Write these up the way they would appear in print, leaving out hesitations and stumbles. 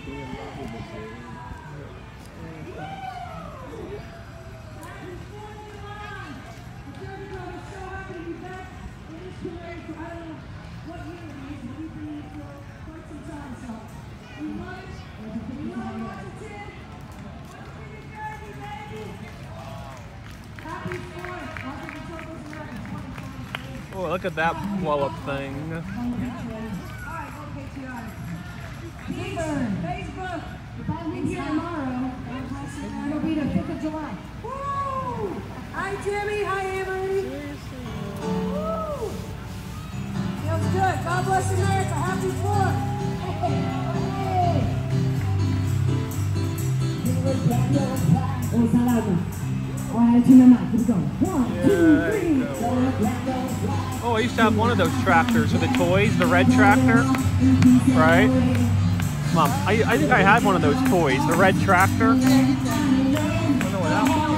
Oh, look at that blow-up thing. Facebook, if I'm in here tomorrow, it'll be the 5th of July. Woo! Hi, Jimmy. Hi, Emily. Woo! Feels good. God bless America. Happy 4th. Oh, it's not loud enough. Oh, I had to tune them out. Keep it going. 1, 2, 3. Oh, I used to have one of those tractors with the toys, the red tractor, right? Mom, I think I had one of those toys, the red tractor. I don't know what happened.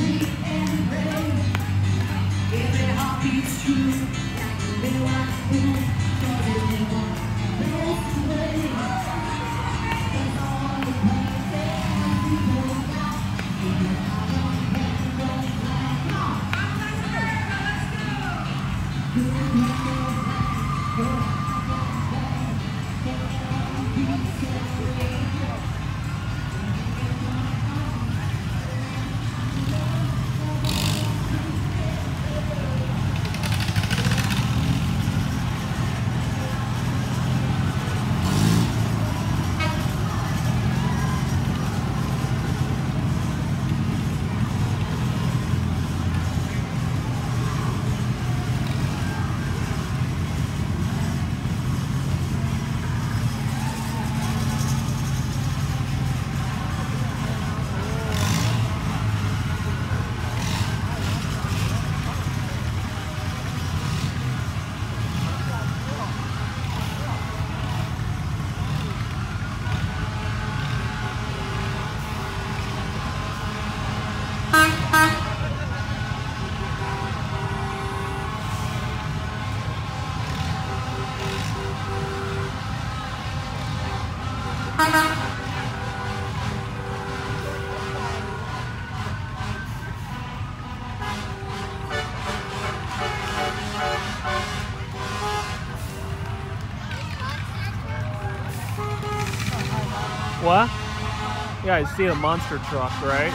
What? Yeah, I see a monster truck, right?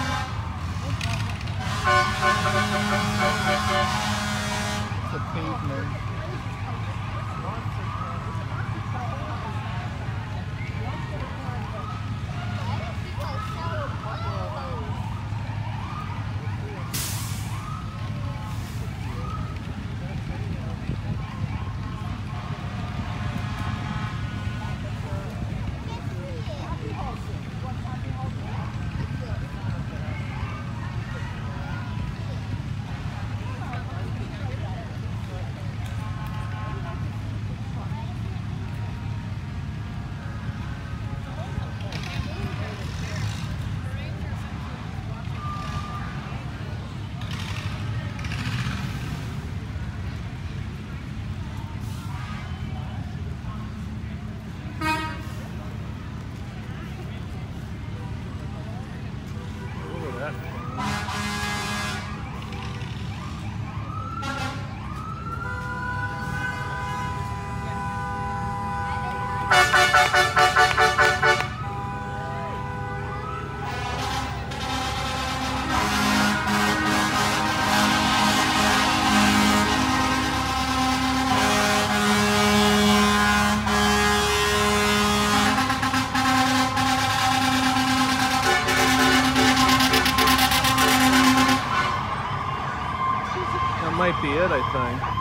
The pavement. Might be it, I think.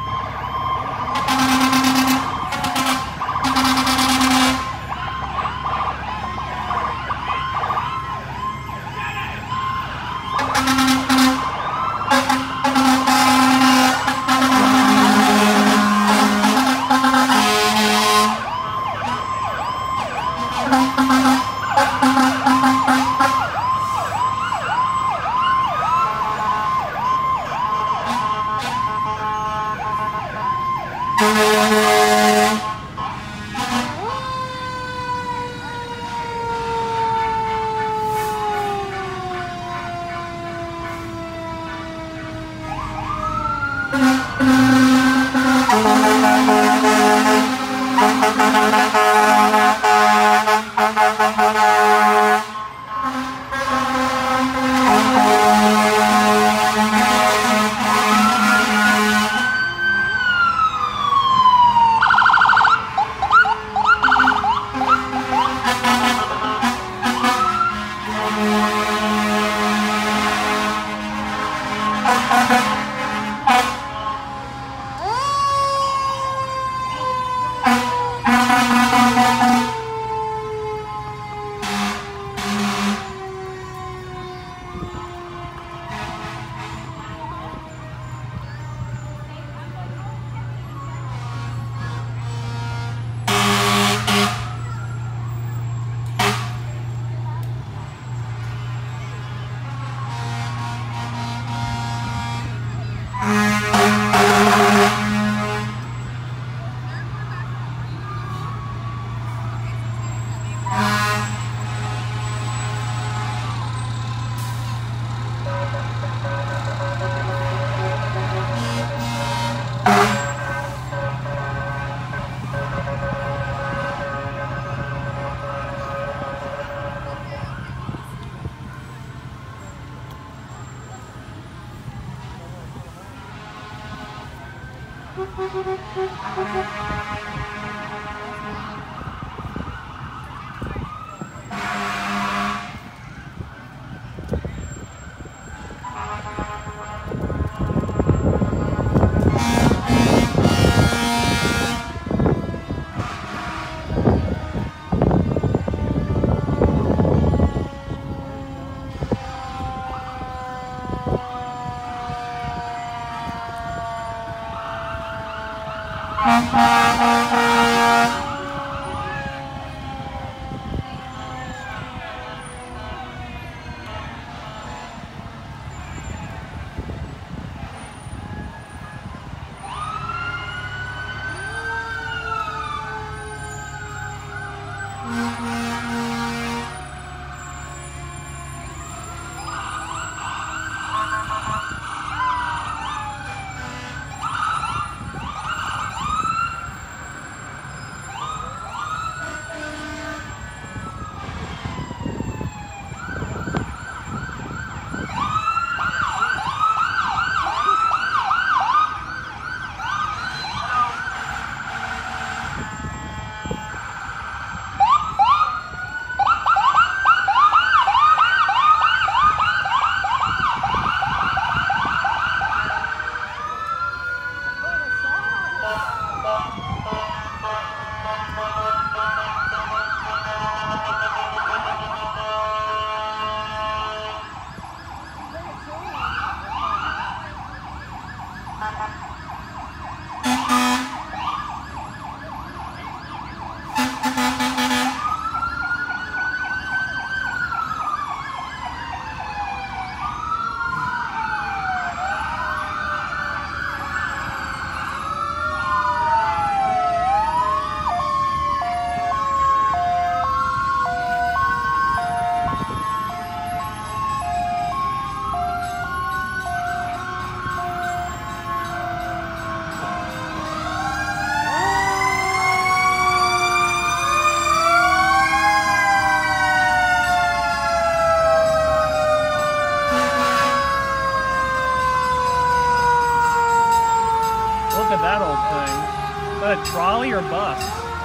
Look at that old thing. Is that a trolley or bus?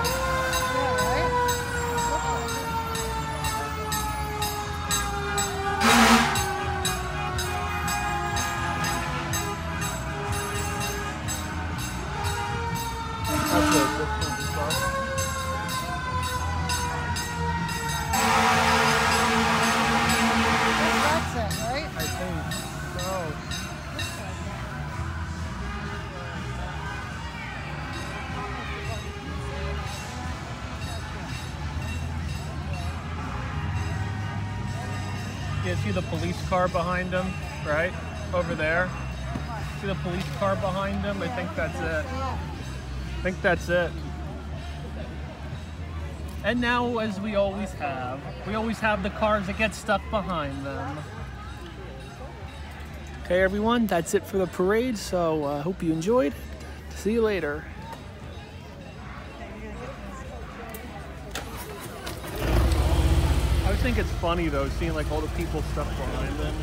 That's it. This one's a bus. That's it, right? I think so. You see the police car behind him, right? Over there. See the police car behind him? I think that's it. I think that's it. And now, as we always have the cars that get stuck behind them. Okay, everyone, that's it for the parade, so I hope you enjoyed. See you later. I think it's funny though, seeing like all the people stuck behind them.